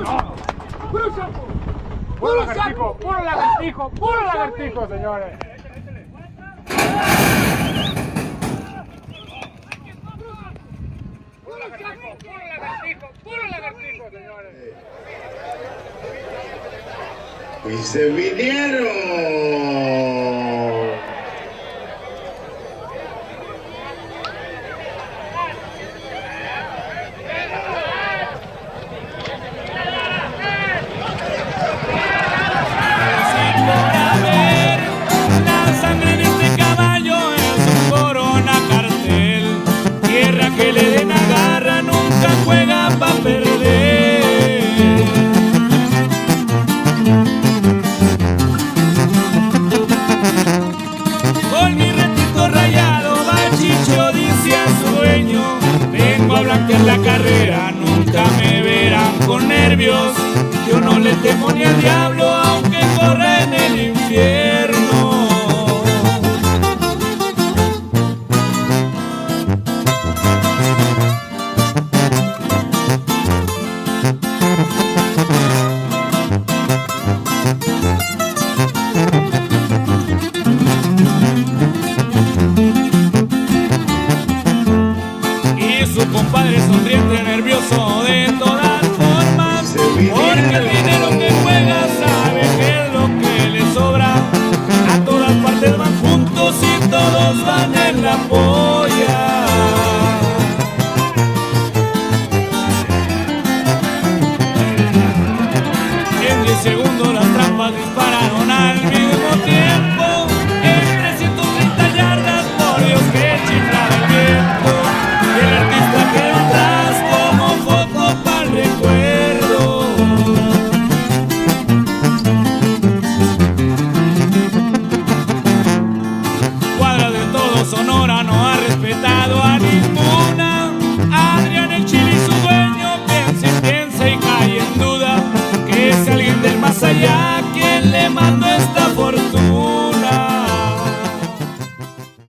Puro lagartijo, puro lagartijo, puro lagartijo, señores. Puro lagartijo, señores. Y se vinieron. Que le den agarra, nunca juega pa' perder. Con mi retito rayado, Bachicho dice a su dueño: vengo a blanquear la carrera, nunca me verán con nervios. Yo no le temo ni al diablo, aunque corra en el infierno. Su compadre sonriente, nervioso de todas formas, porque el dinero que juega sabe que es lo que le sobra. A todas partes van juntos y todos van en la polla. En 10 segundos las trampas dispararon al mismo tiempo. En 330 yardas, por Dios que chiflaba el viento. El artista quedó atrás como foto para el recuerdo. Cuadra de todo Sonora no ha respetado a ninguna. Adrián el Chili y su dueño piensa y cae en duda que es alguien del más allá quien le mandó esta